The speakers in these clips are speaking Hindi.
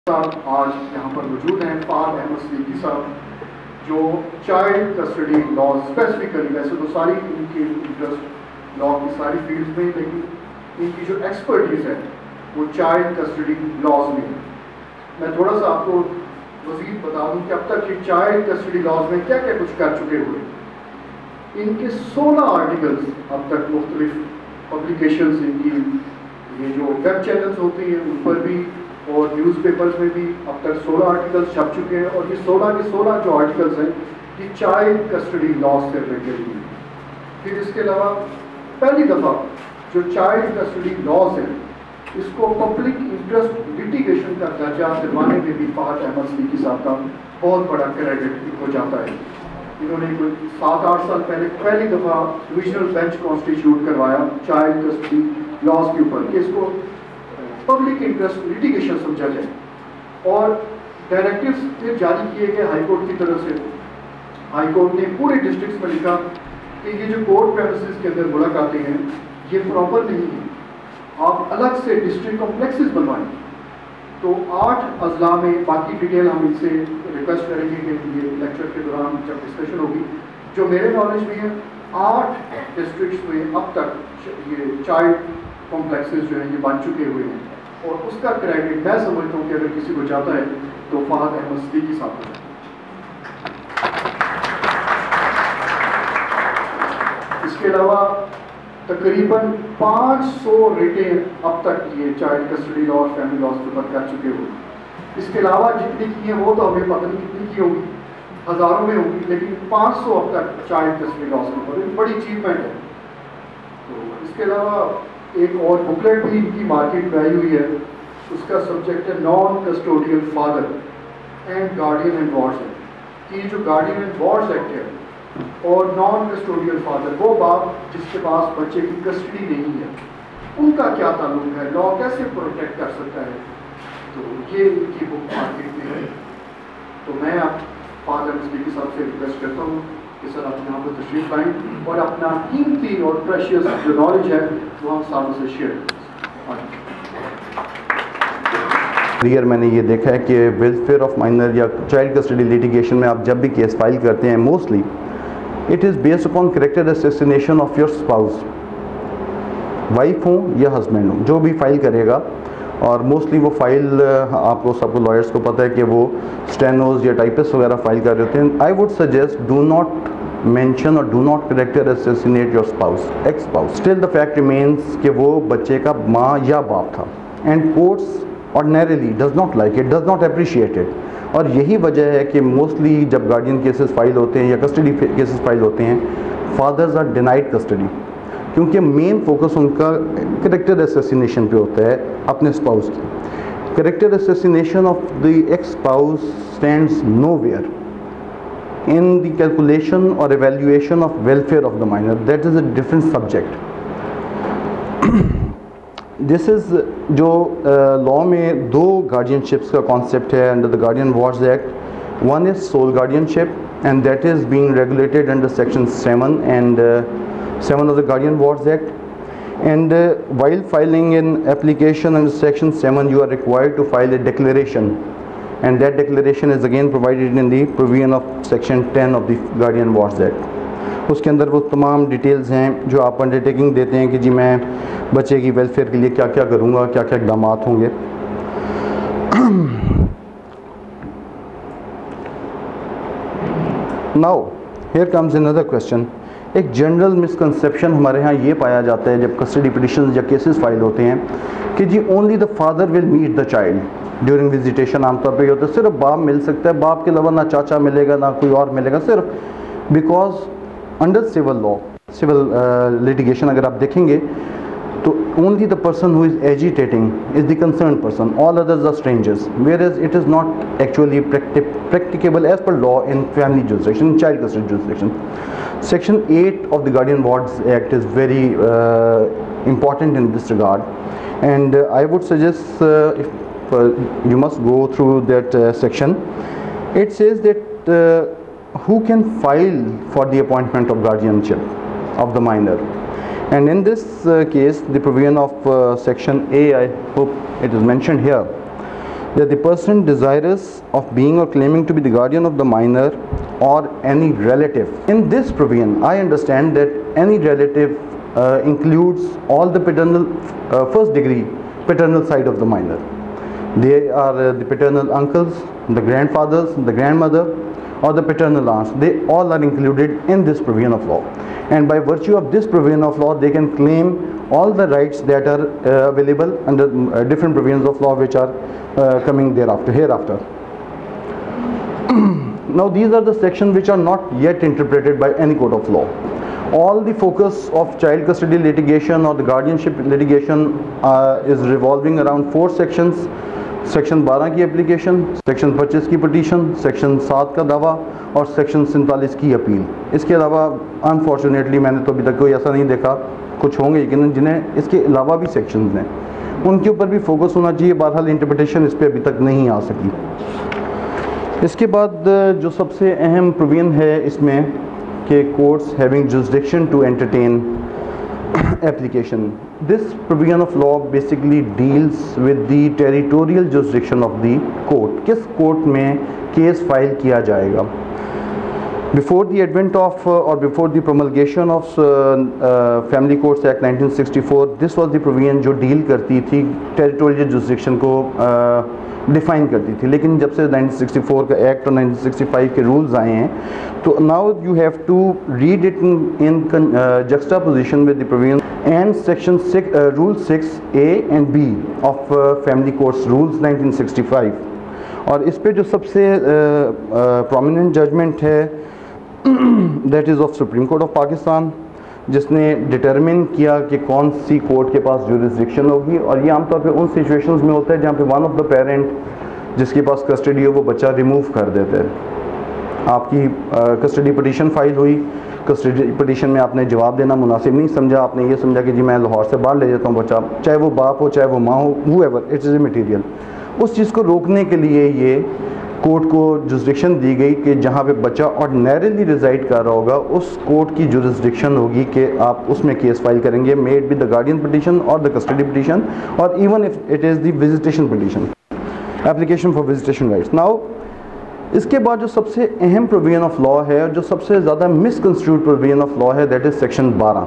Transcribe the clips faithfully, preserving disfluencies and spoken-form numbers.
साहब आज यहाँ पर मौजूद हैं फहद अहमद सिद्दीकी साहब, जो चाइल्ड कस्टडी लॉ स्पेसिफिकली, वैसे तो सारी इनकी इंटरेस्ट लॉ की सारी फील्ड्स में, लेकिन इनकी जो एक्सपर्टीज़ है वो चाइल्ड कस्टडी लॉज में है। मैं थोड़ा सा आपको मज़ीद बता दूँ कि अब तक ये चाइल्ड कस्टडी लॉज में क्या क्या कुछ कर चुके हुए। इनके सोलह आर्टिकल्स अब तक मुख्तलिफ पब्लिकेशंस, इनकी ये जो वेब चैनल्स होती हैं उन पर भी और न्यूज़पेपर्स में भी अब तक सोलह आर्टिकल्स छप चुके हैं। और ये सोलह के सोलह जो आर्टिकल्स हैं ये चाइल्ड कस्टडी लॉ से रिलेटेड हैं। फिर इसके अलावा पहली दफ़ा जो चाइल्ड कस्टडी लॉज है इसको पब्लिक इंटरेस्ट लिटिगेशन का दर्जा दिलवाने में भी फहद अहमद सिद्दीकी साहब का बहुत बड़ा क्रेडिट हो जाता है। इन्होंने कोई सात आठ साल पहले पहली दफ़ा डिविजनल बेंच कॉन्स्टिट्यूट करवाया चाइल्ड कस्टडी लॉज के ऊपर कि इसको पब्लिक इंटरेस्ट लिटिगेशन समझा जाए, और डायरेक्टिव्स फिर जारी किए गए हाईकोर्ट की तरफ से। हाईकोर्ट ने पूरे डिस्ट्रिक्ट्स में लिखा कि ये जो कोर्ट प्रेमिसेस के अंदर मुलाकातें हैं ये प्रॉपर नहीं है, आप अलग से डिस्ट्रिक्ट कॉम्प्लेक्सेस बनवाएं। तो आठ अजला में, बाकी डिटेल हम इनसे रिक्वेस्ट करेंगे कि ये लेक्चर के दौरान जब डिस्कशन होगी, जो मेरे नॉलेज में है आठ डिस्ट्रिक्ट्स में अब तक ये चाइल्ड कॉम्प्लेक्सेस जो हैं ये बन चुके हुए हैं, और उसका क्रेडिट मैं समझता हूँ कि अगर किसी को जाता है तो फहद अहमद सिद्दीकी साहब को। इसके अलावा तकरीबन पाँच सौ रिटें अब तक ये चाइल्ड कस्टडी लॉ और फैमिली लॉज के ऊपर कर चुके हो। इसके अलावा जितनी की हैं वो तो हमें पता नहीं कितनी की होगी, हज़ारों में होगी, लेकिन पाँच सौ अब तक चाइल्ड कस्टडी लॉज के ऊपर एक बड़ी अचीवमेंट है। तो इसके अलावा एक और बुकलेट भी इनकी मार्केट में आई हुई है, उसका सब्जेक्ट है non custodial father and guardian and wards act. कि जो गार्डियन एंड वार्ड्स एक्ट है और नॉन कस्टोडियल फादर, वो बाप जिसके पास बच्चे की कस्टडी नहीं है, उनका क्या ताल्लुक है, लॉ कैसे प्रोटेक्ट कर सकता है। तो ये इनकी बुक मार्केट में है। तो मैं आप फहद अहमद सिद्दीकी साहब से रिक्वेस्ट करता हूँ कि सर आप यहाँ पर तशरीफ लाएँ और अपना कीमती और प्रेशियस जो नॉलेज है वो हम सालों से शेयर करें। क्लियर मैंने ये देखा है कि वेलफेयर ऑफ माइनर या चाइल्ड कस्टडी लिटिगेशन में आप जब भी केस फाइल करते हैं, mostly it is based upon character assassination of your spouse, wife हो या हस्बैंड हो, जो भी फाइल करेगा। और मोस्टली वो फाइल आपको सबको लॉयर्स को पता है कि वो स्टेनोज या टाइपिस्ट वगैरह फाइल कर रहे होते हैं। I would suggest do not mention और do not character assassinate your spouse, ex spouse. Still the fact remains कि वो बच्चे का माँ या बाप था, and courts ordinarily does not like it, does not appreciate it. और यही वजह है कि मोस्टली जब गार्डियन केसेस फाइल होते हैं या कस्टडी केसेस फाइल होते हैं, फादर्स आर डिनाइड कस्टडी, क्योंकि मेन फोकस उनका कैरेक्टर असैसिनेशन पे होता है अपने स्पाउस की। Character assassination of the ex spouse stands nowhere in the calculation or evaluation of welfare of the minor. That is a different subject. This is जो लॉ uh, में दो guardianships का concept है under the Guardian Wards Act. One is sole guardianship and that is being regulated under section seven and uh, seven of the Guardian Wards Act. And uh, while filing an application under section seven, you are required to file a declaration. And that declaration is again provided in the provision of section ten of the Guardian Wards Act. उसके अंदर वो तमाम डिटेल्स हैं जो आप अंडरटेकिंग देते हैं कि जी मैं बच्चे की वेलफेयर के लिए क्या क्या करूँगा, क्या क्या इकदाम होंगे। Now here comes another question. एक जनरल मिसकंसेप्शन हमारे यहाँ ये पाया जाता है जब कस्टडी पिटिशन या केसेस फाइल होते हैं कि जी only the father will meet the child during visitation. आमतौर पे ये होता है सिर्फ बाप मिल सकता है, बाप के अलावा ना चाचा मिलेगा ना कोई और मिलेगा, सिर्फ because under civil law, civil litigation अगर आप देखेंगे तो only the person who is agitating is the concern person, all others are strangers, whereas it is not actually practicable as per law in family jurisdiction, child custody jurisdiction. Section eight of the Guardian Wards Act is very uh, important in this regard, and uh, I would suggest uh, if uh, you must go through that uh, section. It says that uh, who can file for the appointment of guardianship of the minor, and in this uh, case the provision of uh, section A, I hope it is mentioned here, that the person desirous of being or claiming to be the guardian of the minor or any relative. In this provision, I understand that any relative uh, includes all the paternal, uh, first degree paternal side of the minor. They are uh, the paternal uncles, the grandfathers, the grandmother, or the paternal aunts. They all are included in this provision of law. And by virtue of this provision of law, they can claim all the rights that are uh, available under uh, different provisions of law which are uh, coming thereafter, hereafter. Now these are the sections which are not yet interpreted by any court of law. All the focus of child custody litigation or the guardianship litigation uh, is revolving around four sections. Section बारह की एप्लीकेशन, सेक्शन पच्चीस की पटिशन, सेक्शन सात का दावा और सेक्शन सैंतालीस की अपील. इसके अलावा अनफॉर्चुनेटली मैंने तो अभी तक कोई ऐसा नहीं देखा, कुछ होंगे लेकिन जिन्हें इसके अलावा भी सेक्शंस हैं उनके ऊपर भी फोकस होना चाहिए. बहरहाल इंटरप्रिटेशन इस पर अभी तक नहीं आ सकी. इसके बाद जो सबसे अहम प्रोविजन है इसमें कि courts having jurisdiction to entertain application. This provision of law basically deals with the territorial jurisdiction of the court. किस कोर्ट में केस फाइल किया जाएगा. Before the advent of uh, or before the promulgation of uh, uh, Family Courts Act nineteen sixty-four, this was the provision जो deal करती थी territorial jurisdiction को डिफाइन uh, करती थी. लेकिन जब से nineteen sixty-four का एक्ट और nineteen sixty-five के रूल्स आए हैं तो now you have to read it in juxtaposition with the provision and section six uh, rule six A and B of uh, Family Courts Rules nineteen sixty-five. और इस पे जो सबसे प्रोमिनेंट जजमेंट है that is of supreme court of Pakistan, जिसने डिटरमिन किया कि कौन सी कोर्ट के पास जुरिसडिक्शन होगी. और ये आमतौर पे उन सिचुएशंस में होता है जहाँ पे वन ऑफ द पेरेंट जिसके पास कस्टडी हो वो बच्चा रिमूव कर देते हैं. आपकी कस्टडी पटिशन फाइल हुई, कस्टडी पटिशन में आपने जवाब देना मुनासिब नहीं समझा, आपने ये समझा कि जी मैं लाहौर से बाहर ले जाता हूँ बच्चा, चाहे वो बाप हो चाहे वो माँ हो, however it is a material. उस चीज़ को रोकने के लिए ये कोर्ट को जुरिसडिक्शन दी गई कि जहाँ पे बच्चा ऑर्डिनरीली रिजाइड कर रहा होगा उस कोर्ट की जुरिसडिक्शन होगी कि आप उसमें केस फाइल करेंगे, made with the guardian petition और द कस्टडी पिटिशन और even if it is the visitation petition, application for visitation rights. Now इसके बाद जो सबसे अहम प्रोविजन ऑफ लॉ है और जो सबसे ज़्यादा मिसकंस्ट्रूड प्रोविजन ऑफ लॉ है दैट इज़ सेक्शन बारह.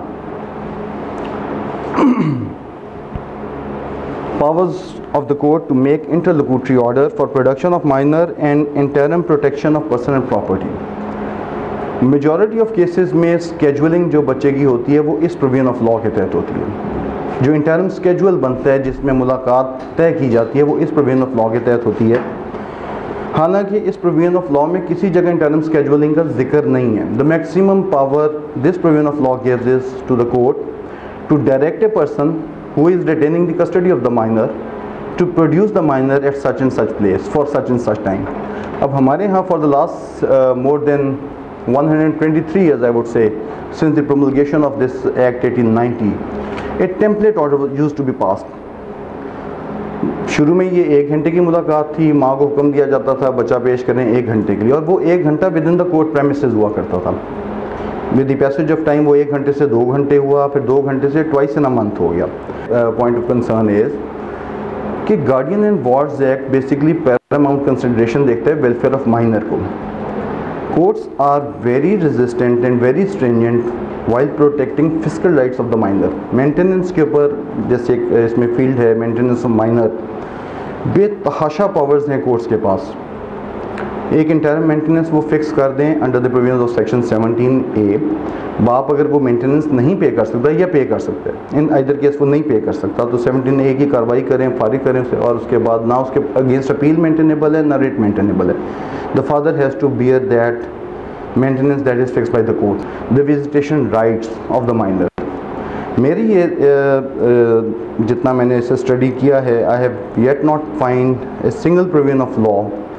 Powers of the court to make interlocutory order for production of minor and interim protection of person and property. Majority of cases में scheduling जो बच्चे की होती है वो इस provision of law के तहत होती है. जो interim schedule बनता है जिसमें मुलाकात तय की जाती है वो इस provision of law के तहत होती है. हालांकि इस provision of law में किसी जगह interim scheduling का जिक्र नहीं है. The maximum power this provision of law gives is to the court to direct a person who is retaining the custody of the minor to produce the minor at such and such place for such and such time. अब हमारे यहाँ for the last uh, more than one hundred twenty-three years I would say since the promulgation of this Act eighteen ninety, a template order was used to be passed. शुरू में ये एक घंटे की मुलाकात थी, माँ को हुक्म दिया जाता था बच्चा पेश करें एक घंटे के लिए और वो एक घंटा within the court premises हुआ करता था. With the passage of time वो एक घंटे से दो घंटे हुआ, फिर दो घंटे से ट्वाइस इन अ मंथ हो गया. पॉइंट ऑफ कंसर्न इज कि guardian and wards act basically paramount consideration देखता है वेलफेयर ऑफ माइनर को. Courts are very resistant and very stringent while protecting physical rights of the minor. Maintenance के ऊपर जैसे इसमें फील्ड है मेंटेनेंस ऑफ माइनर, बेतहाशा पावर्स हैं कोर्ट्स के पास. एक इंटरम मेंटेनेंस वो फिक्स कर दें under the provisions of section seventeen A. बाप अगर वो मेंटेनेंस नहीं पे कर सकता या पे कर सकता है, इन आइदर केस वो नहीं पे कर सकता तो सेवनटीन ए की कार्रवाई करें, फारिग करें उसे और उसके बाद ना उसके अगेंस्ट अपील मेंटेनेबल है ना रेट मेंटेनेबल है. The father has to bear that maintenance that is fix by the court. The visitation rights of the minor. मेरी ये जितना मैंने इसे स्टडी किया है I have yet not find a single provision of law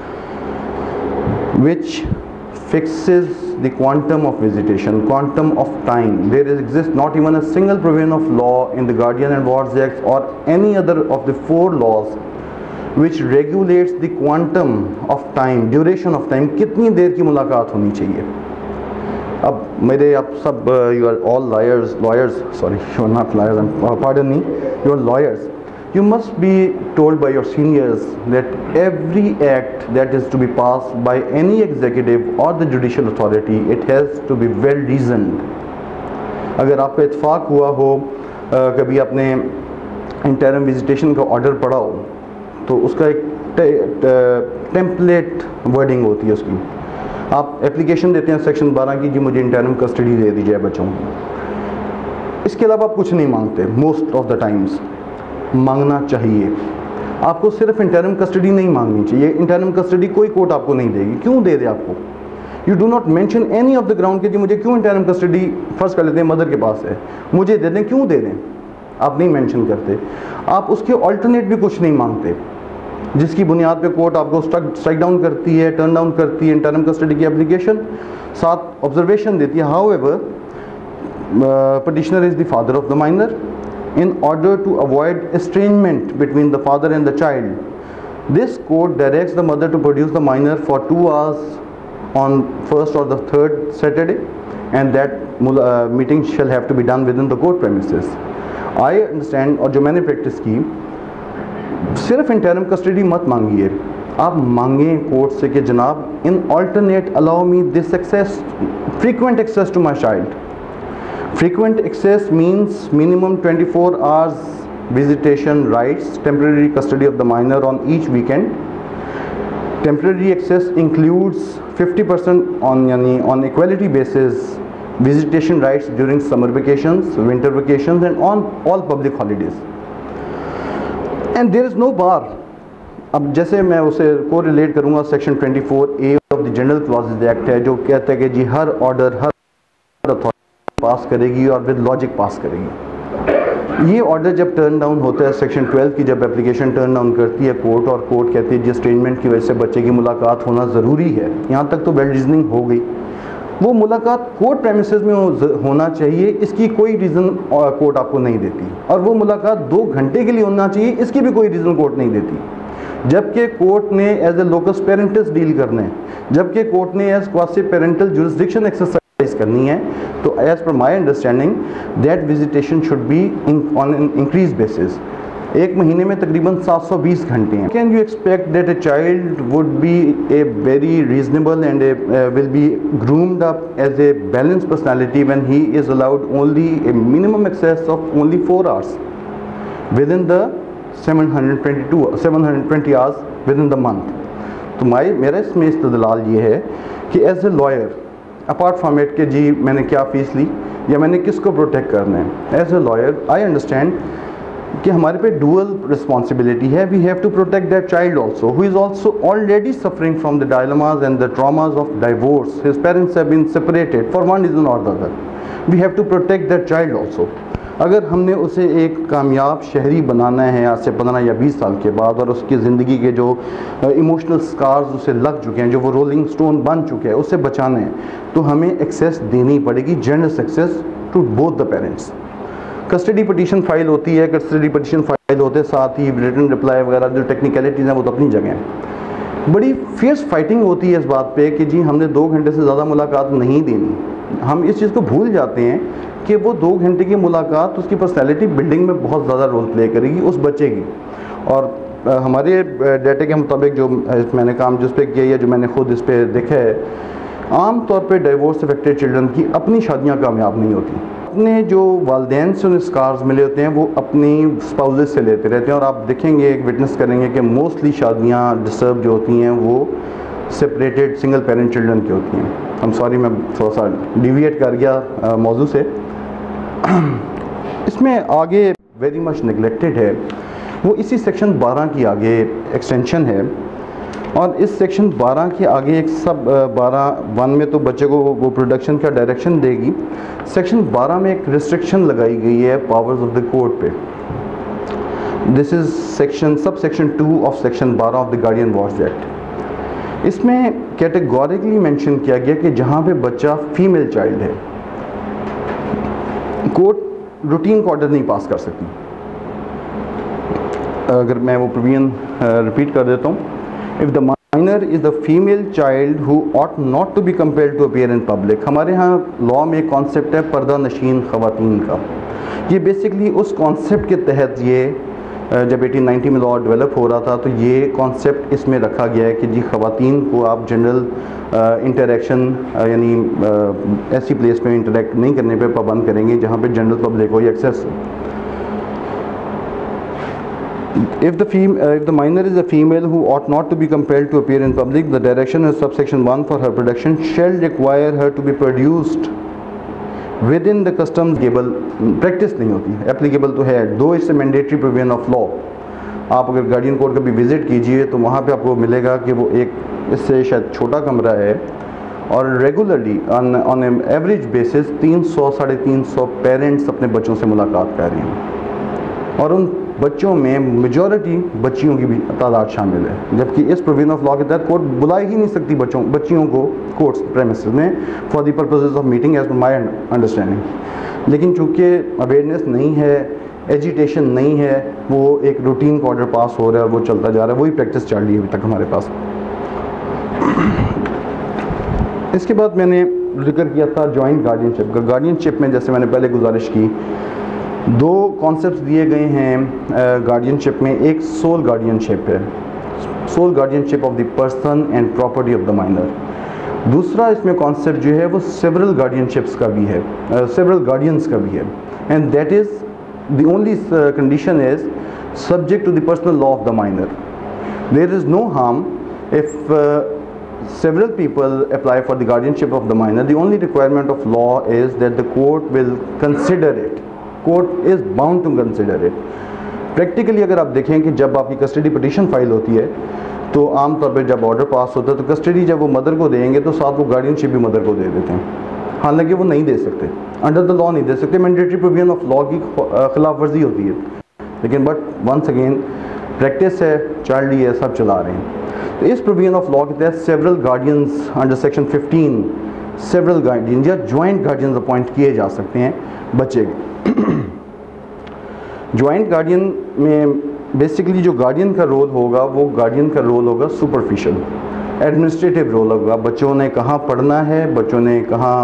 which fixes the quantum of visitation, quantum of time. There is, exists not even a single provision of law in the Guardian and Wards Act or any other of the four laws which regulates the quantum of time, duration of time, कितनी देर की मुलाकात होनी चाहिए. अब मेरे आप सब you are all lawyers, lawyers, sorry you are not lawyers, pardon me, you are lawyers. you must be told by your seniors that every act that is to be passed by any executive or the judicial authority, it has to be well reasoned. अगर आपका इत्फाक हुआ हो, आ, कभी आपने इंटरम विजिटेशन का ऑर्डर पढ़ा हो, तो उसका एक टेम्पलेट वर्डिंग होती है उसकी। आप एप्लीकेशन देते हैं सेक्शन बारह की, जी मुझे इंटरम कस्टडी दे दीजिए बच्चों, इसके अलावा आप कुछ नहीं मांगते मोस्ट ऑफ द टाइम्स। मांगना चाहिए, आपको सिर्फ इंटरम कस्टडी नहीं मांगनी चाहिए। इंटरम कस्टडी कोई कोर्ट आपको नहीं देगी, क्यों दे दे आपको? You do not mention any of the ground कि जी मुझे क्यों इंटरम कस्टडी, फर्स्ट कर लेते हैं मदर के पास है, मुझे दे दें, क्यों दे दें, आप नहीं मेंशन करते। आप उसके ऑल्टरनेट भी कुछ नहीं मांगते, जिसकी बुनियाद पे कोर्ट आपको स्ट्राइक डाउन करती है, टर्न डाउन करती है इंटरम कस्टडी की एप्लीकेशन, साथ ऑब्जर्वेशन देती है, however petitioner is the father of the minor. In order to avoid estrangement between the father and the child, this court directs the mother to produce the minor for two hours on first or the third Saturday, and that uh, meeting shall have to be done within the court premises. I understand, और जो मैंने प्रैक्टिस की, सिर्फ इंटरम कस्टडी मत मांगिए, आप मांगें कोर्ट से कि जनाब in alternate allow me this access, frequent access to my child. Frequent access means minimum twenty-four hours visitation rights, temporary custody of the minor on each weekend. Temporary access includes fifty percent on yani on equality basis visitation rights during summer vacations, winter vacations and on all public holidays. And there is no bar. अब जैसे मैं उसे को रिलेट करूँगा, section twenty four A of the general clauses act है जो कहता है कि जी हर ऑर्डर हर अथॉरिटी पास करेगी और विद लॉजिक पास करेगी। ये ऑर्डर जब टर्न डाउन होता है, सेक्शन ट्वेल्व की जब एप्लीकेशन टर्न डाउन करती है कोर्ट, और कोर्ट कहती है जी स्टेटमेंट की वजह से बच्चे की मुलाकात होना ज़रूरी है, यहाँ तक तो वेल रीजनिंग हो गई, वो मुलाकात कोर्ट प्रेमिसेस में होना चाहिए, इसकी कोई रीज़न कोर्ट आपको नहीं देती, और वो मुलाकात दो घंटे के लिए होना चाहिए, इसकी भी कोई रीज़न कोर्ट नहीं देती। जबकि कोर्ट ने as a locus parentis deal करना है, जबकि कोर्ट ने as quasi parental jurisdiction exercise करनी है, तो as per my understanding that visitation should be on an increase basis. एक महीने में तकरीबन सात सौ बीस घंटे हैं। Can you expect that a child would be a very reasonable and will be groomed up as a balance personality when he is allowed only a minimum access of only four hours within the seven hundred twenty to seven hundred twenty hours within the month. तो माई मेरा इसमें इस्तदलाल ये है कि as a lawyer, apart from it कि जी मैंने क्या फ़ीस ली या मैंने किसको प्रोटेक्ट करना है, as a lawyer I understand कि हमारे पे डुअल रिस्पॉन्सिबिलिटी है। We have to protect that child also who is also already suffering from the dilemmas and the traumas of divorce, his parents have been separated for one reason और the other. We have to protect that child also. अगर हमने उसे एक कामयाब शहरी बनाना है आज से पंद्रह या बीस साल के बाद, और उसकी ज़िंदगी के जो इमोशनल स्कार्स उसे लग चुके हैं, जो वो रोलिंग स्टोन बन चुके हैं, उससे बचाना है, तो हमें एक्सेस देनी पड़ेगी, generous access to both the parents. Custody petition file होती है, कस्टडी पटिशन फाइल होते साथ ही रिटन रिप्लाई वगैरह जो टेक्निकलिटीज़ हैं वो तो अपनी जगह हैं। बड़ी फियर्स फाइटिंग होती है इस बात पे कि जी हमने दो घंटे से ज़्यादा मुलाकात नहीं देनी। हम इस चीज़ को भूल जाते हैं कि वो दो घंटे की मुलाकात उसकी पर्सनैलिटी बिल्डिंग में बहुत ज़्यादा रोल प्ले करेगी उस बच्चे की। और आ, हमारे डाटे के मुताबिक जो मैंने काम जिस पे किया है, जो मैंने खुद इस पे देखा है, आम तौर पे डाइवोर्स अफेक्टेड चिल्ड्रन की अपनी शादियाँ कामयाब नहीं होती। अपने जो वालदैन से उन्हें स्कार्स मिले होते हैं वो अपनी स्पाउसेस से लेते रहते हैं, और आप देखेंगे, एक विटनेस करेंगे कि मोस्टली शादियाँ डिस्टर्ब जो होती हैं वो सेपरेटेड सिंगल पेरेंट चिल्ड्रन की होती हैं। हम सॉरी मैं थोड़ा सा डिविएट कर गया मौजू से। इसमें आगे वेरी मच निगलेक्टेड है वो इसी सेक्शन बारह की आगे एक्सटेंशन है, और इस सेक्शन बारह के आगे एक सब बारह वन में तो बच्चे को वो प्रोडक्शन का डायरेक्शन देगी। सेक्शन बारह में एक रिस्ट्रिक्शन लगाई गई है पावर्स ऑफ द कोर्ट पे। This is section sub section two of section बारह ऑफ द गार्डियन वॉच एक्ट। इसमें कैटेगोरिकली मेंशन किया गया कि जहाँ पे बच्चा फीमेल चाइल्ड है, कोर्ट रूटीन का ऑर्डर नहीं पास कर सकती। अगर मैं वो प्रोविजन रिपीट कर देता हूँ, if the minor is the female child who ought not to be compelled to appear in public. हमारे यहाँ लॉ में एक कॉन्सेप्ट है पर्दा नशीन ख़वातीन का। ये बेसिकली उस कॉन्सेप्ट के तहत ये जब एटीन नाइंटी में लॉ डेवलप हो रहा था तो ये कॉन्सेप्ट इसमें रखा गया है कि जी ख़वातीन को आप जनरल इंटरेक्शन यानी ऐसी प्लेस में इंटरेक्ट नहीं करने पे पाबंद करेंगे जहाँ पे जनरल पब्लिक हो या access. If the fem uh, if the minor is a female who ought not to be compelled to appear in public, the direction in subsection one for her production shall require her to be produced within the customs able practice नहीं होती, applicable तो है, दो इससे mandatory provision of law। आप अगर गार्डियन कोर्ट कभी विजिट कीजिए तो वहाँ पे आपको मिलेगा कि वो एक इससे शायद छोटा कमरा है और regularly on on average basis तीन सौ साढ़े तीन सौ पेरेंट्स अपने बच्चों से मुलाकात कर रहे हैं और उन बच्चों में मेजॉरिटी बच्चियों की भी तादाद शामिल है, जबकि इस प्रोविजन ऑफ लॉ के तहत कोर्ट बुला ही नहीं सकती बच्चों बच्चियों को कोर्ट्स प्रेमिसेस में for the purposes of meeting as per my understanding. लेकिन चूँकि अवेयरनेस नहीं है, एजिटेशन नहीं है, वो एक रूटीन का ऑर्डर पास हो रहा है और वो चलता जा रहा है, वही प्रैक्टिस चल रही है अभी तक हमारे पास। इसके बाद मैंने जिक्र किया था जॉइंट गार्डियनशिप का। गार्डियनशिप में जैसे मैंने पहले गुजारिश की, दो कॉन्सेप्ट्स दिए गए हैं गार्डियनशिप में। एक सोल गार्डियनशिप है, sole guardianship of the person and property of the minor. दूसरा इसमें कॉन्सेप्ट जो है वो सेवरल गार्डियनशिप्स का भी है, सेवरल गार्डियंस का भी है, and that is the only condition is subject to the personal law of the minor. There is no harm if several people apply for the guardianship of the minor. The only requirement of law is that the court will consider it. Court is bound to consider it. Practically अगर आप देखें कि जब आपकी कस्टडी पिटीशन फाइल होती है तो आम तौर पे जब ऑर्डर पास होता है तो कस्टडी जब वो मदर को देंगे तो साथ वो गार्डियनशिप भी मदर को दे देते हैं, हालांकि वो नहीं दे सकते, अंडर द लॉ नहीं दे सकते, मैंडेटरी प्रोविजन ऑफ लॉ की खिलाफ वर्जी होती है। लेकिन बट वंस अगेन प्रैक्टिस है, चाइल्ड ही है, सब चला रहे हैं। तो इस प्रोविजन ऑफ लॉ के तहत several guardians under section fifteen several guardian या जॉइंट गार्डियंस अपॉइंट किए जा सकते हैं बच्चे के। जॉइंट गार्डियन में बेसिकली जो गार्डियन का रोल होगा वो गार्डियन का रोल होगा सुपरफिशियल एडमिनिस्ट्रेटिव रोल होगा। बच्चों ने कहाँ पढ़ना है, बच्चों ने कहाँ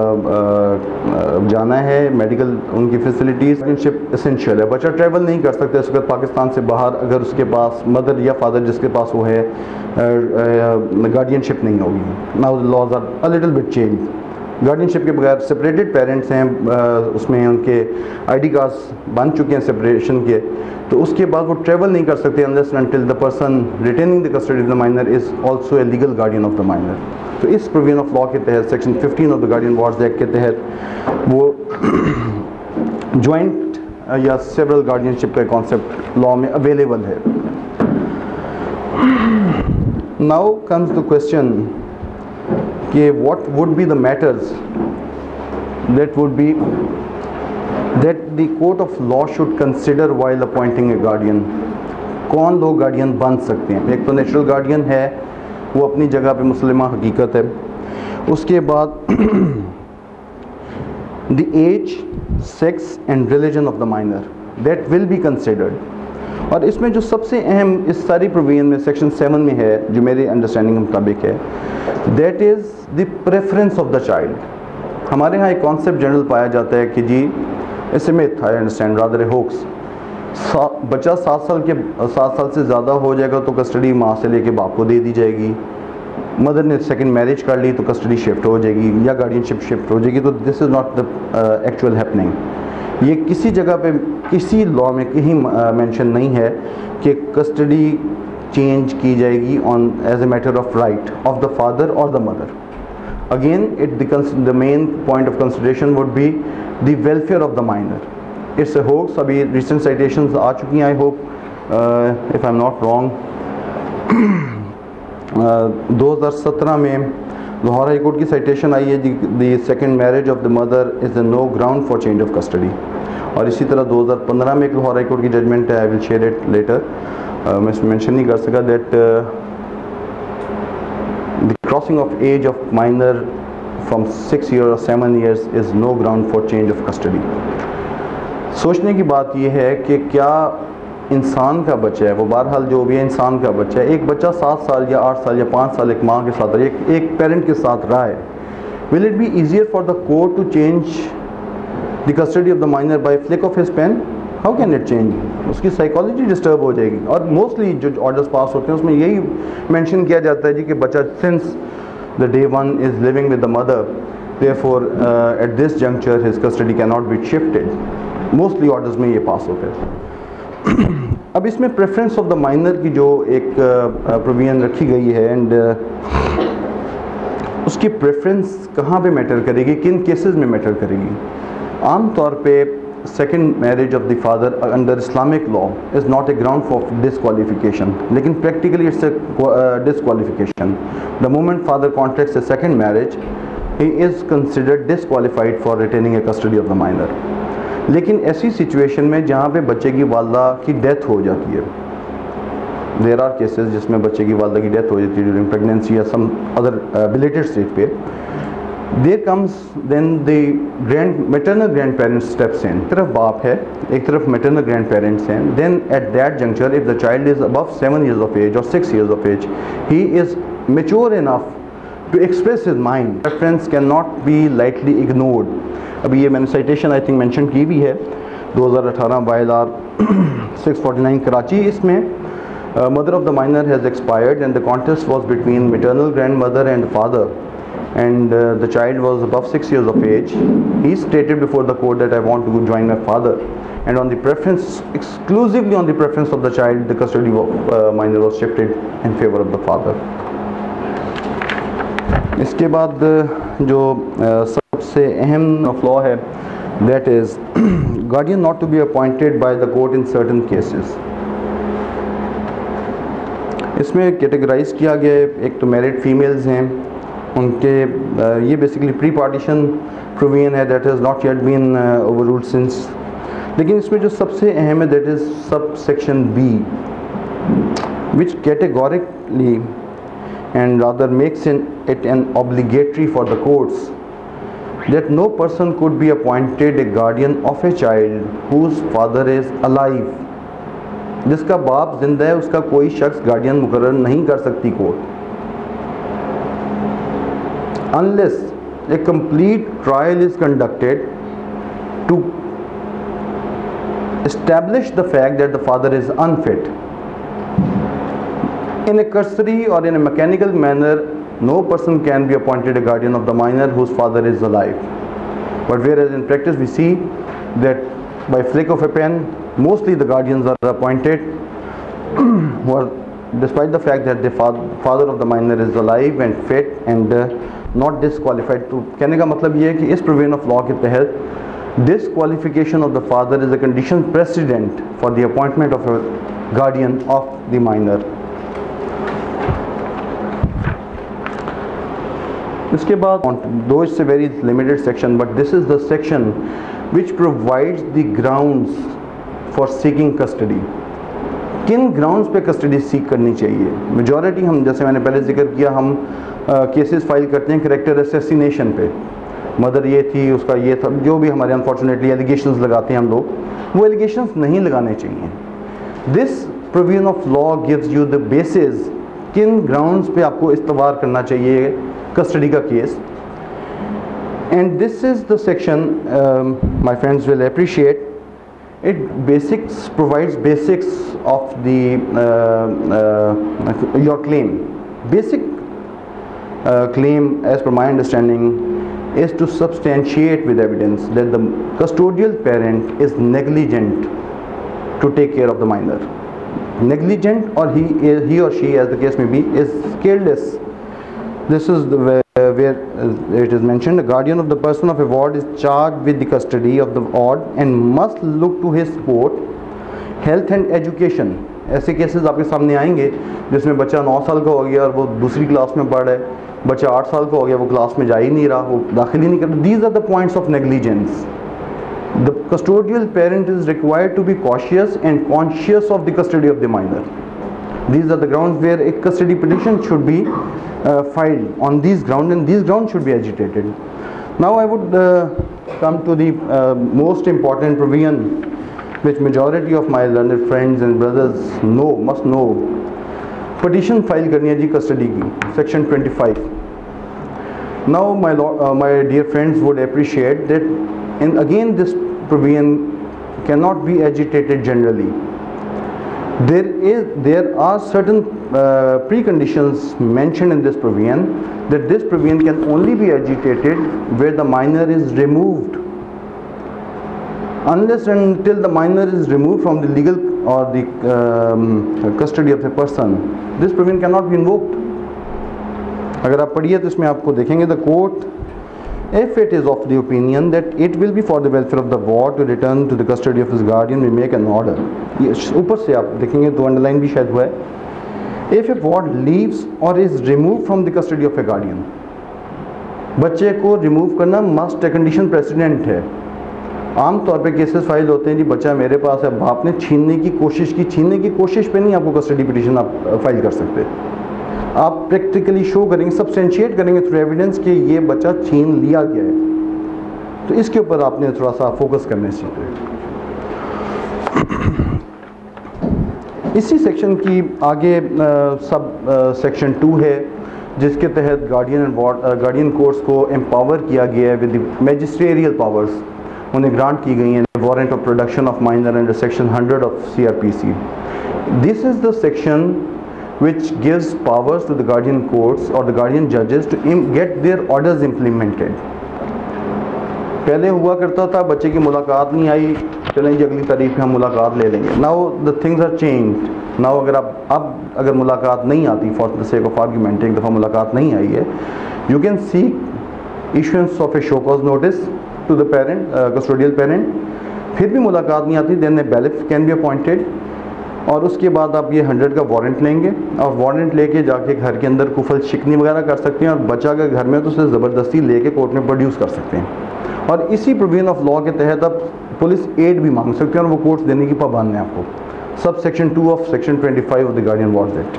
जाना है, मेडिकल उनकी फैसिलिटीज़, गार्डियनशिप एसेंशियल है। बच्चा ट्रैवल नहीं कर सकता इस वक्त पाकिस्तान से बाहर अगर उसके पास मदर या फादर जिसके पास वो है गार्डियनशिप नहीं होगी। Now the laws are a little bit change. Guardianship के बगैर सेपरेटेड पेरेंट्स हैं, उसमें उनके आईडी कार्ड्स बन चुके हैं सेपरेशन के, तो उसके बाद वो ट्रैवल नहीं कर सकते unless until the person retaining the custody of the minor is also a legal guardian of the minor. तो इस प्रोविजन ऑफ लॉ के तहत section fifteen of the guardian wards act के तहत वो जॉइंट या सेवरल गार्डियनशिप का कॉन्सेप्ट लॉ में अवेलेबल है। नाउ कम्स द क्वेश्चन कि what would be the matters that would be that the court of law should consider while appointing a guardian। कौन लोग गार्डियन बन सकते हैं? एक तो नेचुरल गार्डियन है, वो अपनी जगह पे मुस्लिमा हकीकत है। उसके बाद the age, sex and religion of the minor that will be considered। और इसमें जो सबसे अहम इस सारी प्रोविजन में सेक्शन सेवन में है, जो मेरे अंडरस्टैंडिंग के मुताबिक है, that is the preference of the child. हमारे यहाँ एक कॉन्सेप्ट जनरल पाया जाता है कि जी इसे myth I understand rather a hoax, बच्चा सात साल के सात साल से ज़्यादा हो जाएगा तो कस्टडी माँ से लेके बाप को दे दी जाएगी, मदर ने सेकंड मैरिज कर ली तो कस्टडी शिफ्ट हो जाएगी या गार्डियनशिप शिफ्ट हो जाएगी। तो this is not the actual happening. ये किसी जगह पे किसी लॉ में कहीं मेंशन नहीं है कि कस्टडी चेंज की जाएगी on as a matter of right of the father और the mother. Again it the main point of consideration would be the welfare of the minor. It's a hopes, अभी रिसेंट साइटेशंस आ चुकी हैं, I hope if I am not wrong, दो हज़ार सत्रह में लाहौर हाई कोर्ट की साइटेशन आई है, the second marriage of the mother is the no ground for change of custody. और इसी तरह दो हज़ार पंद्रह में एक लाहौर हाई कोर्ट की जजमेंट है, I will share it later, मैं इसमें मेंशन नहीं कर सका, that the crossing of age of minor from six year और seven years is no ground for change of custody. सोचने की बात यह है कि क्या इंसान का बच्चा है, वो बहरहाल जो भी है इंसान का बच्चा है, एक बच्चा सात साल या आठ साल या पाँच साल एक माँ के साथ एक एक पेरेंट के साथ रहा है, will it be easier for the court to change the custody of the minor by flick of his pen? How can it change, उसकी साइकोलॉजी डिस्टर्ब हो जाएगी। और मोस्टली जो ऑर्डर्स पास होते हैं उसमें यही मेंशन किया जाता है जी कि बच्चा since the day one is living with the mother, therefore at this juncture his custody cannot be shifted. Mostly orders में ये पास होते हैं। अब इसमें प्रेफरेंस ऑफ द माइनर की जो एक प्रोविजन uh, रखी गई है, एंड uh, उसकी प्रेफरेंस कहाँ पे मैटर करेगी, किन केसेस में मैटर करेगी। आम तौर पे second marriage of the father under Islamic law is not a ground for disqualification, लेकिन practically it's a disqualification. The moment father contracts a second marriage he is considered disqualified for retaining a custody of the minor. लेकिन ऐसी सिचुएशन में जहाँ पे बच्चे की वालदा की डेथ हो जाती है, देयर आर केसेस जिसमें बच्चे की वालदा की डेथ हो जाती है ड्यूरिंग प्रेगनेंसी या सम अदर बिलेटेड स्टेज पे, there comes then the grand maternal grandparents steps in. एक तरफ बाप है, एक तरफ मैटरनल ग्रैंड पेरेंट्स हैं। Then at that juncture if the child is above seven years of age और six years of age, he is mature enough to express his mind. Reference cannot be lightly ignored. अभी ये मैंने साइटेशन आई थिंक मेंशन की भी है, दो हज़ार अठारह Y R six forty nine Karachi. इसमें mother of the minor has expired and the contest was between maternal grandmother and father, and uh, the child was above six years of age. He stated before the court that I want to join my father, and on the preference, exclusively on the preference of the child, the custody of uh, minor was shifted in favor of the father. इसके बाद जो सबसे अहम लॉ है, that is guardian not to be appointed by the court in certain cases. इसमें कैटेगराइज किया गया है, एक तो मैरिड फीमेल्स हैं, उनके ये बेसिकली प्री पार्टीशन प्रोविजन है that has not yet been overruled since. लेकिन इसमें जो सबसे अहम है that is sub section B, which categorically and rather makes in it an obligatory for the courts that no person could be appointed a guardian of a child whose father is alive. जिसका बाप जिंदा है उसका कोई शख्स गार्डियन मुकर्रर नहीं कर सकती court, unless a complete trial is conducted to establish the fact that the father is unfit. In a cursory or in a mechanical manner, no person can be appointed a guardian of the minor whose father is alive. But whereas in practice we see that by flick of a pen, mostly the guardians are appointed who are, despite the fact that the father of the minor is alive and fit and uh, not disqualified. तो कहने का मतलब ये है कि इस प्रोविजन ऑफ लॉ के तहत disqualification of the father is a condition precedent for the appointment of a guardian of the minor. इसके बाद दो इससे very limited section, but this is the section which provides the grounds for seeking custody. किन ग्राउंड्स पे कस्टडी सीक करनी चाहिए। मेजॉरिटी हम, जैसे मैंने पहले जिक्र किया, हम केसेस uh, फाइल करते हैं करेक्टर असैसिनेशन पे, मदर ये थी, उसका ये था, जो भी हमारे अनफॉर्चुनेटली एलिगेशंस लगाते हैं हम लोग, वो एलिगेशंस नहीं लगाने चाहिए। This provision of law gives you the basis किन ग्राउंड्स पे आपको इस्तवार करना चाहिए कस्टडी का case. And this is the section my friends will appreciate it basics provides basics of the uh, uh, your claim. Basic uh, claim as per my understanding is to substantiate with evidence that the custodial parent is negligent to take care of the minor. Negligent, or he is, he or she as the case may be, is careless. This is the where, where uh, it is mentioned, a guardian of the person of a ward is charged with the custody of the ward and must look to his support, health and education. ऐसे केसेस आपके सामने आएंगे जिसमें बच्चा नौ साल का हो गया और वो दूसरी क्लास में पढ़ रहा है, बच्चा आठ साल का हो गया, वो क्लास में जा ही नहीं रहा, वो दाखिल ही नहीं कर रहा। These are the points of negligence. The custodial parent is required to be cautious and conscious of the custody of the minor. These are the grounds where a custody petition should be uh, filed on these grounds, and these grounds should be agitated. Now I would uh, come to the uh, most important provision which majority of my learned friends and brothers know, must know. Petition file करनी है जी custody की, section twenty-five. Now my uh, my dear friends would appreciate that, and again this provision cannot be agitated generally. There is, there are certain uh, preconditions mentioned in this provision, that this provision can only be agitated where the minor is removed. Unless and until the minor is removed from the legal or the um, custody of the person, this provision cannot be invoked. अगर आप पढ़िए तो इसमें आपको देखेंगे the court, if it is of the opinion that it will be for the welfare of the ward to return to the custody of his guardian, we make an order. ये ऊपर से आप देखेंगे तो अंडरलाइन भी शायद हुआ है. If a ward leaves or is removed from the custody of a guardian, बच्चे को रिमूव करना मस्ट है, कंडीशन प्रेसिडेंट है. आम तौर पे केसेस फाइल होते हैं जी बच्चा मेरे पास है, बाप ने छीनने की कोशिश की, छीनने की कोशिश पे नहीं आपको कस्टडी पिटीशन आप फाइल कर सकते. आप प्रैक्टिकली शो करेंगे, सब्सटेंशिएट करेंगे थ्रू एविडेंस कि ये बच्चा छीन लिया गया है, तो इसके ऊपर आपने थोड़ा सा फोकस करने चाहिए. इसी सेक्शन की आगे सब सेक्शन टू है जिसके तहत गार्डियन एंड गार्डियन कोर्ट्स को एम्पावर किया गया है विद मैजिस्ट्रियल पावर्स, उन्हें ग्रांट की गई हैं warrant of production of minor under section hundred of C R P C. This is the section which gives powers to the guardian courts or the guardian judges to get their orders implemented. पहले हुआ करता था बच्चे की मुलाकात नहीं आई, चलें जी अगली तारीख में हम मुलाकात ले लेंगे. Now the things are changed. Now अगर आप अब अगर मुलाकात नहीं आती, for the sake of argument एक दफ़ा मुलाकात नहीं आई है, you can seek issuance of a show cause notice to the parent, custodial parent. फिर भी मुलाकात नहीं आती, then a bailiff can be appointed, और उसके बाद आप ये हंड्रेड का वारंट लेंगे और वारंट लेके जाके घर के अंदर कुफल शिकनी वगैरह कर सकते हैं, और बच्चा अगर घर में तो उसे ज़बरदस्ती लेके कोर्ट में प्रोड्यूस कर सकते हैं. और इसी प्रोविजन ऑफ लॉ के तहत आप पुलिस एड भी मांग सकते हैं और वो कोर्ट्स देने की पाबंद है आपको. Sub section two of section twenty five of the guardian wards act.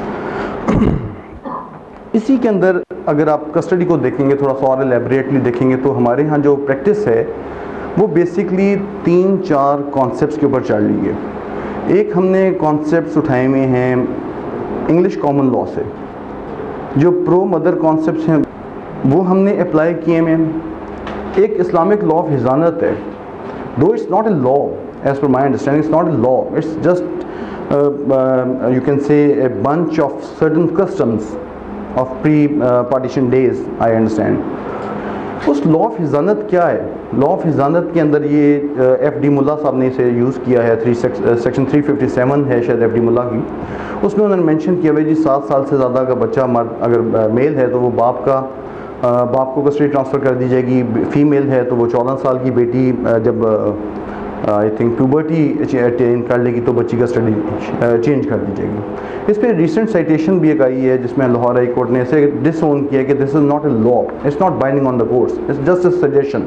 इसी के अंदर अगर आप कस्टडी को देखेंगे, थोड़ा सा और एलेबरेटली देखेंगे, तो हमारे यहाँ जो प्रैक्टिस है वो बेसिकली तीन चार कॉन्सेप्ट्स के ऊपर चल रही है. एक हमने कॉन्सेप्ट्स उठाए हुए हैं इंग्लिश कॉमन लॉ से, जो प्रो मदर कॉन्सेप्ट्स हैं वो हमने अप्लाई किए हुए हैं. एक इस्लामिक लॉ ऑफ हिजानत है, though it's not a law as per my understanding, it's not a law, it's just you can say a bunch of certain customs of pre partition days. I understand. उस लॉ ऑफ हिजानत क्या है? लॉ ऑफ हिजानत के अंदर ये एफ डी मुल्ला साहब ने इसे यूज़ किया है, three section three fifty seven है शायद एफ डी मुल्ला की. उसमें उन्होंने मेंशन किया हुआ जी सात साल से ज़्यादा का बच्चा मर्द अगर मेल है तो वो बाप का बाप को कस्टडी ट्रांसफ़र कर दी जाएगी, फीमेल है तो वो चौदह साल की बेटी जब आई थिंक प्यूबर्टी अटेन कर लेगी तो बच्ची का स्टडी चेंज कर दी जाएगी. इस पर रिसेंट साइटेशन भी एक आई है जिसमें लाहौर हाई कोर्ट ने इसे डिसओन किया कि this is not a law, it's not binding on the courts, it's just a suggestion.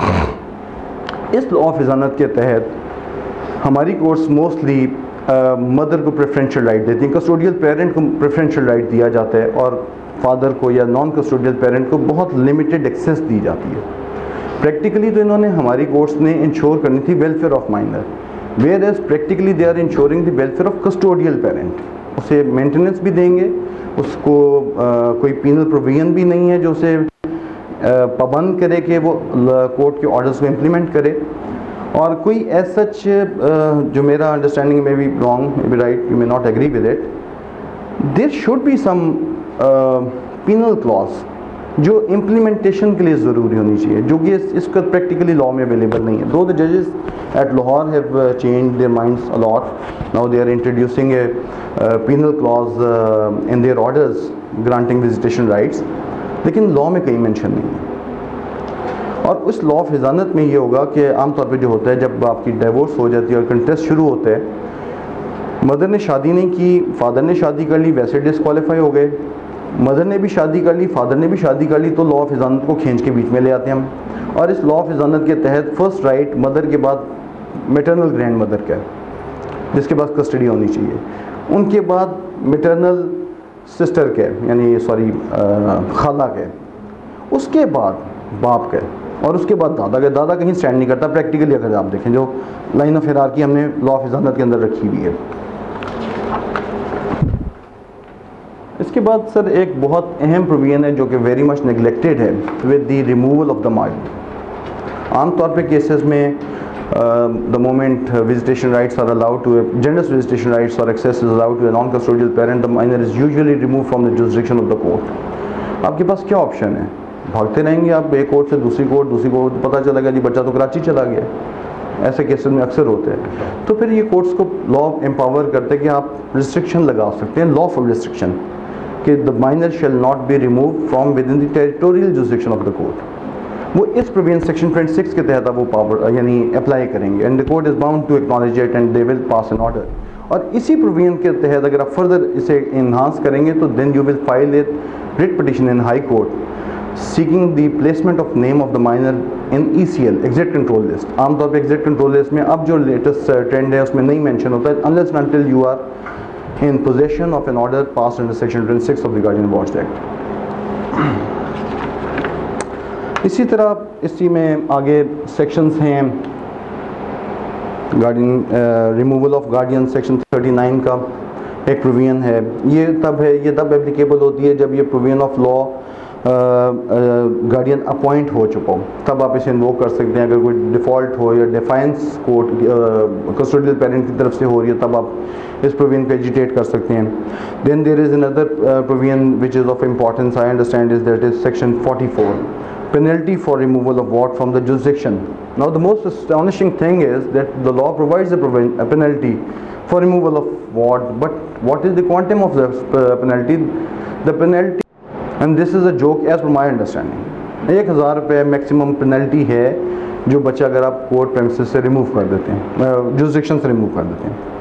इस लॉ ऑफ हिजानत के तहत हमारी कोर्ट्स मोस्टली मदर को प्रेफरेंशियल राइट देती हैं, कस्टोडियल पेरेंट को प्रेफरेंशियल राइट दिया जाता है और फादर को या नॉन कस्टोडियल पेरेंट को बहुत लिमिटेड एक्सेस दी जाती है. प्रैक्टिकली तो इन्होंने हमारी कोर्ट्स ने इंश्योर करनी थी welfare of minor, whereas practically they are ensuring the welfare of custodial parent. उसे मेंटेनेंस भी देंगे, उसको आ, कोई पीनल प्रोविजन भी नहीं है जो उसे पाबंद करे कि वो कोर्ट के ऑर्डर्स को इम्प्लीमेंट करे. और कोई एज सच जो मेरा अंडरस्टैंडिंग में भी wrong, may be right, you may not agree with it, there should be some penal clause जो इम्प्लीमेंटेशन के लिए ज़रूरी होनी चाहिए, जो कि इस, इसका प्रैक्टिकली लॉ में अवेलेबल नहीं है. दो द जजेस at Lahore have changed their minds a lot, now they are introducing a penal clause in their orders granting visitation rights, लेकिन लॉ में कहीं मेंशन नहीं है. और उस लॉ ऑफ हिजानत में ये होगा कि आमतौर पे जो होता है जब आपकी डाइवोर्स हो जाती है और कंटेस्ट शुरू होता है, मदर ने शादी नहीं की, फादर ने शादी कर ली, वैसे डिस्क्वालीफाई हो गए. मदर ने भी शादी कर ली, फादर ने भी शादी कर ली, तो लॉ ऑफ हिजानत को खींच के बीच में ले आते हैं हम. और इस लॉ ऑफ हिजानत के तहत फर्स्ट राइट मदर के बाद मैटरनल ग्रैंड मदर का है जिसके पास कस्टडी होनी चाहिए, उनके बाद मैटरनल सिस्टर के यानी सॉरी खाला के, उसके बाद बाप के, और उसके बाद दादा के. दादा कहीं स्टैंड नहीं करता प्रैक्टिकली, अगर आप देखें जो लाइन ऑफ हिरार्की हमने लॉ ऑफ हिजानत के अंदर रखी हुई है. इसके बाद सर एक बहुत अहम प्रोविजन है जो कि वेरी मच नेगलेक्टेड है, with the removal of the mild. आमतौर पे केसेस में uh, the moment uh, visitation rights are allowed to, a generous visitation rights or access is allowed to a non-custodial parent, the minor is usually removed from the jurisdiction of the court. आपके पास क्या ऑप्शन है? भागते रहेंगे आप एक कोर्ट से दूसरी कोर्ट, दूसरी कोर्ट, पता चला गया जी बच्चा तो कराची चला गया, ऐसे केसेस में अक्सर होते हैं। तो फिर ये कोर्ट्स को लॉ एम्पावर करते हैं कि आप रिस्ट्रिक्शन लगा सकते हैं, लॉफुल रिस्ट्रिक्शन, कि the minor shall not be remove from within the territorial jurisdiction of the court. वो इस प्रोविजन सेक्शन छब्बीस के तहत वो पावर यानी अप्लाई करेंगे, and the court is bound to acknowledge it and they will pass an order. और इसी प्रोविजन के तहत अगर आप फर्दर इसे इन्हांस करेंगे तो then you will file a writ petition in high court seeking the placement of name of the minor in E C L, Exit Control List। आमतौर पे Exit Control List में अब जो लेटेस्ट ट्रेंड है उसमें नहीं मेंशन होता है unless and until you are in possession of an order passed under section twenty-six of the Guardian Watch Act। इसी तरह इसी में आगे सेक्शंस हैं, guardian removal of guardian section thirty-nine का एक प्रोविजन है। ये तब है ये तब एप्लीकेबल होती है जब ये provision of law guardian appoint हो चुका हो, तब आप इसे इन्वोक कर सकते हैं। अगर कोई डिफ़ॉल्ट हो या डिफाइंस कोर्ट कस्टोडियल पेरेंट की तरफ से हो रही है तब आप इस प्रोविजन को एजिटेट कर सकते हैं। Then there is another provision which is of importance I understand is that is section forty-four, penalty for removal of ward from the jurisdiction। Now the most astonishing thing is that the law provides a, a penalty for removal of ward, but what is the quantum of the uh, penalty? The penalty, and this is a joke as per my understanding, एक हज़ार रुपये मैक्सिमम पेनल्टी है जो बच्चा अगर आप कोर्ट प्रेमिसेस से रिमूव कर देते हैं, जुरिस्डिक्शन से रिमूव कर देते हैं।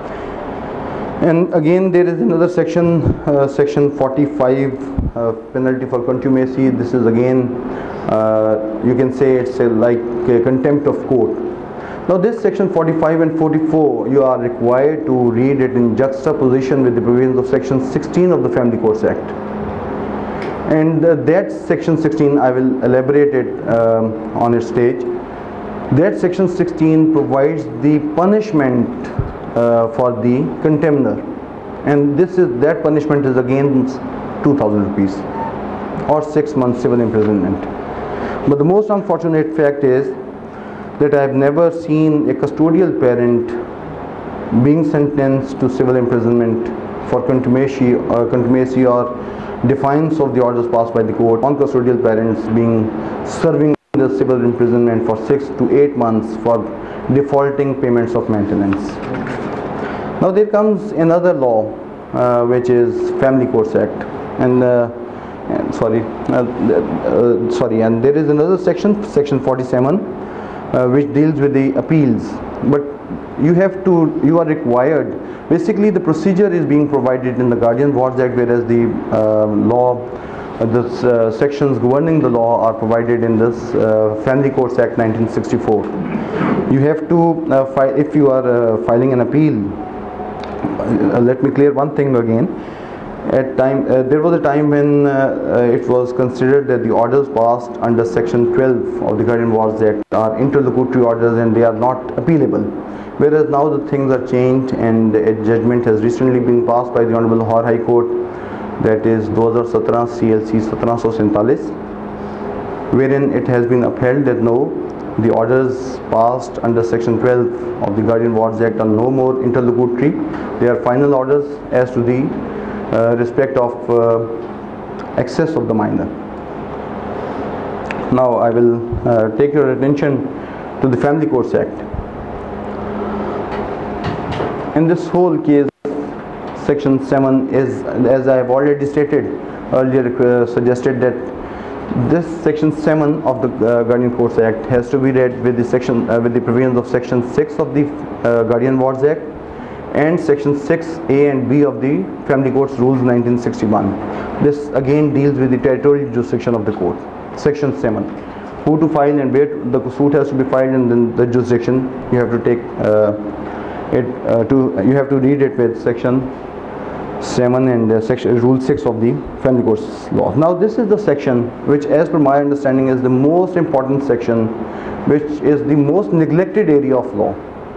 And again there is another section, uh, section forty-five, uh, penalty for contumacy. This is again uh, you can say it's a, like a contempt of court. Now this section forty-five and forty-four you are required to read it in juxtaposition with the provisions of section sixteen of the Family Courts Act. And uh, that section sixteen, I will elaborate it um, on its stage. That section sixteen provides the punishment uh, for the contemner, and this is that punishment is against two thousand rupees or six months civil imprisonment. But the most unfortunate fact is that I have never seen a custodial parent being sentenced to civil imprisonment for contumacy or contumacy or defiance of the orders passed by the court. Non-custodial parents being serving the civil imprisonment for six to eight months for defaulting payments of maintenance. Now there comes another law uh, which is Family Courts Act, and, uh, and sorry, uh, uh, sorry, and there is another section, section forty-seven, uh, which deals with the appeals. But you have to, you are required. Basically, the procedure is being provided in the Guardian Watch Act, whereas the uh, law, uh, the uh, sections governing the law are provided in this uh, Family Courts Act nineteen sixty-four. You have to uh, file, if you are uh, filing an appeal. Uh, let me clear one thing again. At time, uh, there was a time when uh, uh, it was considered that the orders passed under section twelve of the Guardian Watch Act are interlocutory orders and they are not appealable. Whereas now the things are changed, and a judgment has recently been passed by the Honorable Lahore High Court, that is twenty seventeen C L C seventeen forty-seven, wherein it has been upheld that no, the orders passed under section twelve of the Guardian Watch Act are no more interlocutory. They are final orders as to the uh, respect of uh, access of the minor. Now I will uh, take your attention to the Family Courts Act. In this whole case, section seven is, as I have already stated earlier, uh, suggested that this section seven of the uh, Guardian Courts Act has to be read with the section uh, with the provisions of section six of the uh, Guardian Watch Act and section six A and B of the Family Courts Rules nineteen sixty-one. This again deals with the territorial jurisdiction of the court. Section seven, who to file and where the suit has to be filed, and then the jurisdiction you have to take uh, it uh, to you have to read it with section seven and uh, section rule six of the Family Courts Law. Now this is the section which, as per my understanding, is the most important section, which is the most neglected area of law.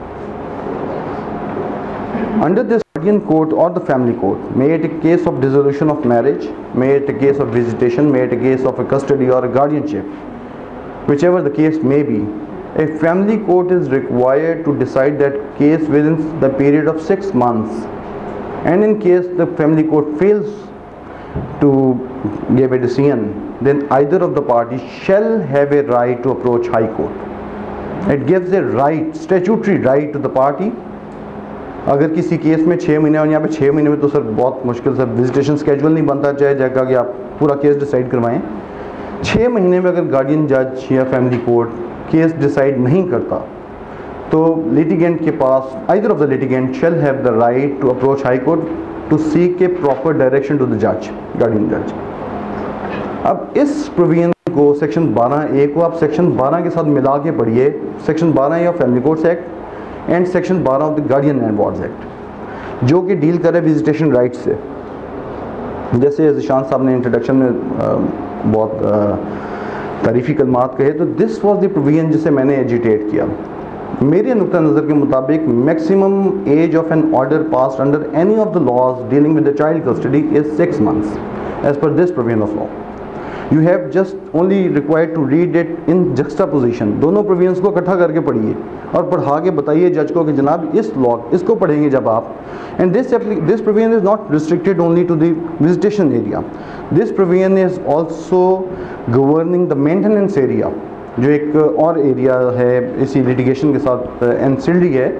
Under this guardian court or the family court, may it a case of dissolution of marriage, may it a case of visitation, may it a case of a custody or a guardianship, whichever the case may be, a family court is required to decide that case within the period of six months, and in case the family court fails to give a decision, then either of the parties shall have a right to approach High Court. It gives a right, statutory right to the party. अगर किसी केस में छः महीने और यहाँ पे छः महीने में तो सर बहुत मुश्किल सर विजिटेशन स्केड्यूल नहीं बनता, चाहे जगह कि आप पूरा केस डिसाइड करवाएं। छः महीने में अगर गार्डियन जज या फैमिली कोर्ट केस डिसाइड नहीं करता तो लिटिगेंट के पास either of the litigant shall have the right to approach high court to seek A proper direction to the जज, गार्डियन जज। अब इस प्रोविजन को सेक्शन बारह ए को आप सेक्शन बारह के साथ मिला के पढ़िए, सेक्शन बारह A of family courts act and section बारह of the guardian and wards act, जो कि डील करे विजिटेशन राइट से। जैसे ज़िशान साहब ने इंट्रोडक्शन में आ, बहुत तारीफ़ी कलमात कहे, तो दिस वॉज द प्रोविजन जिसे मैंने एजिटेट किया। मेरे नुक्ता नज़र के मुताबिक maximum age of an order passed under any of the laws dealing with the child custody is six months as per this provision of law. You have just only required to read it in juxtaposition, दोनों प्रोविजंस को इकट्ठा करके पढ़िए और पढ़ा के बताइए जज को कि जनाब इस लॉ इसको पढ़ेंगे जब आप, and this this provision is not restricted only to the visitation area, this provision is also governing the maintenance area, जो एक और एरिया है इसी लिटिगेशन के साथ एनसिल्ड है।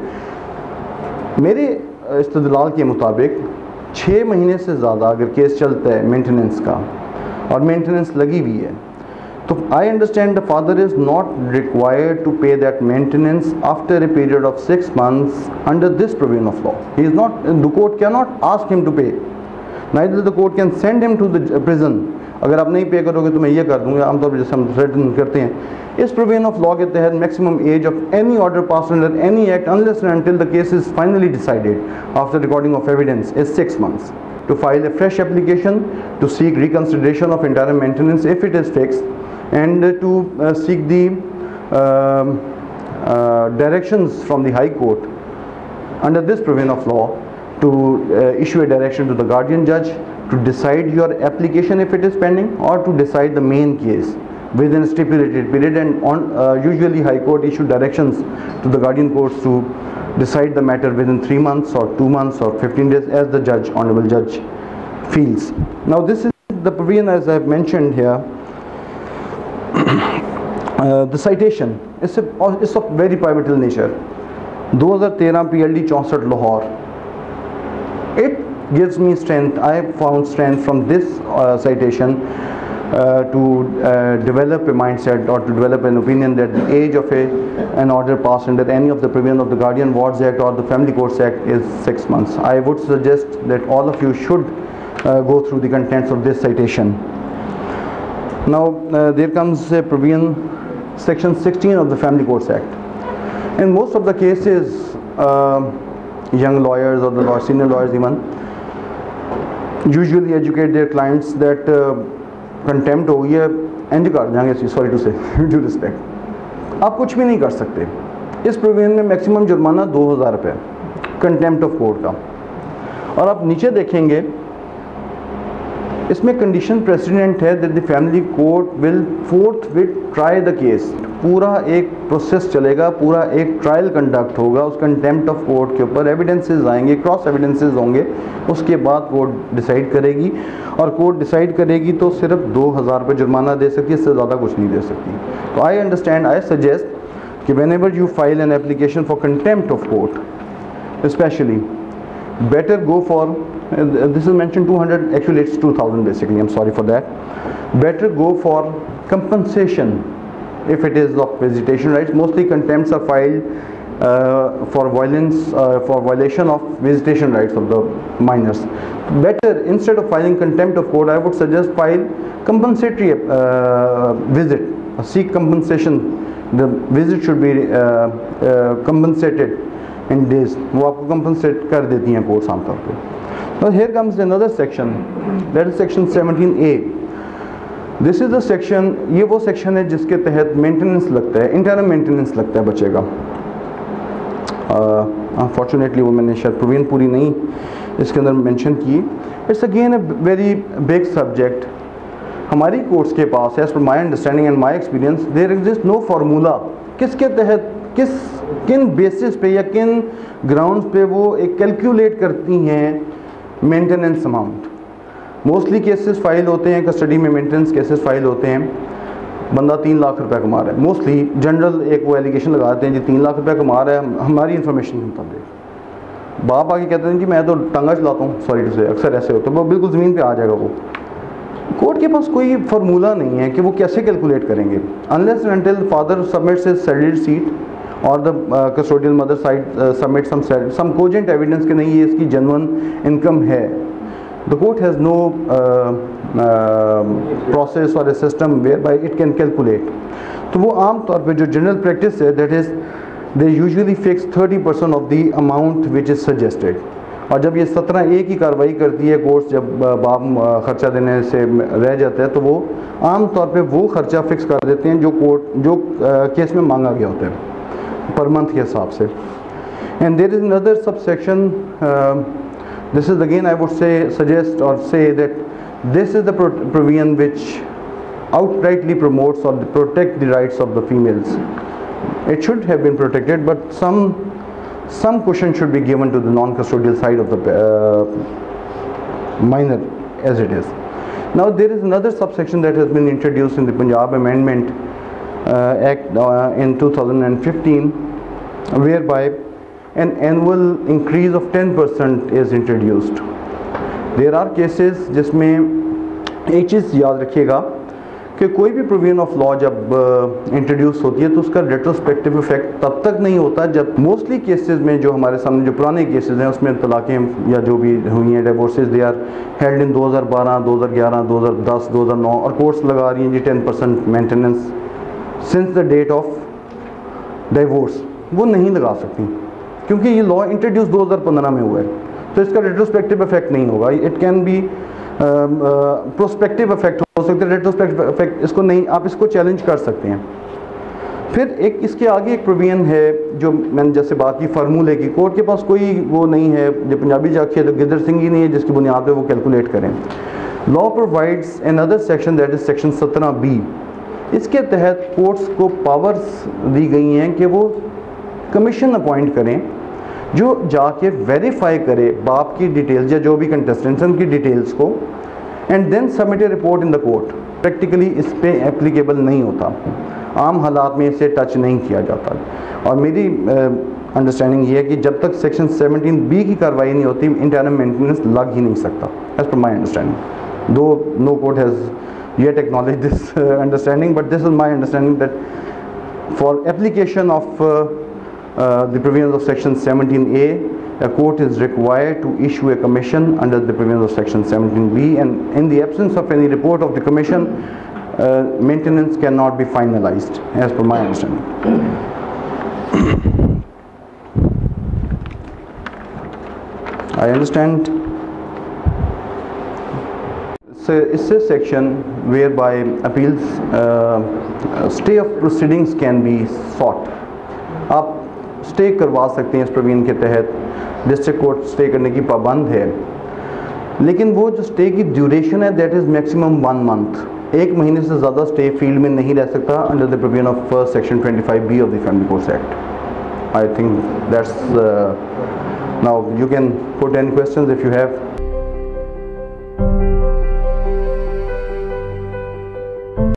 मेरे इस्तदलाल के मुताबिक छः महीने से ज़्यादा अगर केस चलता है मेंटेनेंस का और मेंटेनेंस लगी हुई है, तो I understand the father is not required to pay that maintenance after a period of six months under this provision of law. He is not, the court cannot ask him to pay, neither the court can send him to the prison. अगर आप नहीं पे करोगे तो मैं ये कर दूंगा, आमतौर पर जैसे हम थ्रेटन करते हैं। इस प्रोविजन ऑफ लॉ के तहत maximum age of any order pass under any act unless and until the case is finally decided after recording of evidence is six months. To file a fresh application to seek reconsideration of interim maintenance if it is fixed, and to uh, seek the uh, uh, directions from the High Court under this provision of law to uh, issue a direction to the guardian judge to decide your application if it is pending, or to decide the main case within a stipulated period. And on uh, usually High Court issue directions to the guardian courts to decide the matter within three months or two months or fifteen days as the judge, honorable judge, feels. Now this is the provision as I have mentioned here. uh, the citation is is of very pivotal nature. two thousand thirteen P L D चौंसठ Lahore. It gives me strength. I have found strength from this uh, citation uh, to uh, develop a mindset or to develop an opinion that the age of a an order passed under any of the provision of the Guardian Wards Act or the Family Courts Act is six months. I would suggest that all of you should uh, go through the contents of this citation. Now uh, there comes a provision, section sixteen of the Family Courts Act. In most of the cases, uh, young lawyers or the law, senior lawyers even usually educate their clients that uh, contempt हो गई है, एंज कर जाएंगे, sorry to say, due respect, आप कुछ भी नहीं कर सकते। इस प्रोविजन में मैक्सिमम जुर्माना दो हज़ार रुपये कंटेम्प्ट ऑफ कोर्ट का। और आप नीचे देखेंगे इसमें कंडीशन प्रेसिडेंट है that the family court will forthwith try the case. पूरा एक प्रोसेस चलेगा, पूरा एक ट्रायल कंडक्ट होगा उस कंटेम्प्ट ऑफ कोर्ट के ऊपर, एविडेंसेस आएंगे, क्रॉस एविडेंसेस होंगे, उसके बाद कोर्ट डिसाइड करेगी। और कोर्ट डिसाइड करेगी तो सिर्फ दो हज़ार रुपये जुर्माना दे सकती है, इससे ज़्यादा कुछ नहीं दे सकती। तो आई अंडरस्टैंड, आई सजेस्ट कि whenever you file an application for contempt of court specially, better go for uh, this is mentioned two hundred, actually it's two thousand basically, I'm sorry for that. Better go for compensation if it is of visitation rights. Mostly contempts are filed uh, for violence uh, for violation of visitation rights of the minors. Better, instead of filing contempt of court, I would suggest file compensatory uh, visit, uh, seek compensation. The visit should be uh, uh, compensated in days, वो आपको compensate कर देती हैं कोर्ट्स आमतौर पे। Now here comes another section, that is section seventeen A. This is the section, ये वो section है जिसके तहत मेंटेनेंस लगता है, इंटरम मेंटेनेंस लगता है बच्चे का। अनफॉर्चुनेटली uh, वो मैंने शायद प्रोविजन पूरी नहीं इसके अंदर मेंशन की। It's again a very big subject. हमारी कोर्ट्स के पास, as per my understanding and my experience, there exist no formula किसके तहत, किस किन बेसिस पे या किन ग्राउंड्स पे वो एक कैलकुलेट करती हैं maintenance amount. Mostly cases file होते हैं कस्टडी में, मेंटेनेंस केसेस फाइल होते हैं, बंदा तीन लाख रुपए कमा रहा है, मोस्टली जनरल एक वो एलिगेशन लगाते हैं जी तीन लाख रुपए कमा रहा है हमारी इन्फॉर्मेशन के मुताबिक। बाप आके कहते हैं जी मैं तो टांगा चलाता हूँ, सॉरी टू से, अक्सर ऐसे होता है, वो बिल्कुल ज़मीन पे आ जाएगा वो। कोर्ट के पास कोई फार्मूला नहीं है कि वो कैसे कैलकुलेट करेंगे, unless and until father submits his salary sheet और the custodial mother side submit some some cogent evidence कि नहीं ये इसकी जेन्युइन इनकम है। The court has no process और a system whereby it can calculate. तो वो आम तौर पे जो जनरल प्रैक्टिस है that is they usually fix thirty percent of the amount which is suggested. और जब ये सत्रह ए की कार्रवाई करती है कोर्ट, जब बाप खर्चा देने से रह जाता है तो वो आम तौर पे वो खर्चा फिक्स कर देते हैं जो कोर्ट जो केस में मांगा गया होता है पर मंथ के हिसाब से। And there is another sub section, this is again I would say suggest और say that this is the provision which outrightly promotes or protect the rights of the females. It should have been protected, but some some cushion should be given to the non-custodial side of the uh, minor as it is. Now there is another subsection that has been introduced in the Punjab Amendment uh, Act uh, in two thousand fifteen, whereby an annual increase of ten percent is introduced. There are cases जिसमें एक चीज़ याद रखिएगा कि कोई भी प्रोविजन ऑफ लॉ जब इंट्रोड्यूस uh, होती है तो उसका रेट्रोस्पेक्टिव इफेक्ट तब तक नहीं होता जब मोस्टली केसेस में जो हमारे सामने जो पुराने केसेस हैं उसमें तलाक़ें या जो भी हुई हैं divorces they are held in दो हज़ार बारह, दो हज़ार ग्यारह, दो हज़ार दस, दो हज़ार नौ और कोर्ट्स लगा रही हैं जी ten percent maintenance since the date of divorce. वो नहीं लगा सकती क्योंकि ये लॉ इंट्रोड्यूस दो हज़ार पंद्रह में हुआ है, तो इसका रेट्रोस्पेक्टिव इफेक्ट नहीं होगा। It can be prospective effect हो सकता है, रेट्रोस्पेक्टिव इफेक्ट इसको नहीं, आप इसको चैलेंज कर सकते हैं। फिर एक इसके आगे एक प्रोविजन है जो मैंने जैसे बात की फार्मूले की, कोर्ट के पास कोई वो नहीं है, जो पंजाबी जाके तो गिदर सिंह ही नहीं है जिसकी बुनियाद पे वो कैलकुलेट करें। Law provides another section that is section सत्रह बी। इसके तहत कोर्ट्स को पावर्स दी गई हैं कि वो कमीशन अपॉइंट करें जो जाके वेरीफाई करे बाप की डिटेल्स या जो भी कंटेस्टेंट्स उनकी डिटेल्स को, and then submit a report in the court. Practically इस पे एप्लीकेबल नहीं होता, आम हालात में इसे टच नहीं किया जाता। और मेरी अंडरस्टैंडिंग uh, ये है कि जब तक सेक्शन सेवनटीन बी की कार्रवाई नहीं होती इंटरम मेंटेनेंस लग ही नहीं सकता, as per my understanding. Though no court has yet acknowledge this understanding, but this is my understanding that for application of Uh, the provisions of section seventeen A, a court is required to issue a commission under the provisions of section seventeen B, and in the absence of any report of the commission, uh, maintenance cannot be finalized, as per my understanding. I understand. So it's a section whereby appeals, uh, stay of proceedings can be sought. आप स्टे करवा सकते हैं इस प्रोविजन के तहत, डिस्ट्रिक्ट कोर्ट स्टे करने की पाबंद है, लेकिन वो जो स्टे की ड्यूरेशन है that is maximum one month. एक महीने से ज़्यादा स्टे फील्ड में नहीं रह सकता under the provision of section twenty five B of the family courts act. I think that's now you can put any questions if you have.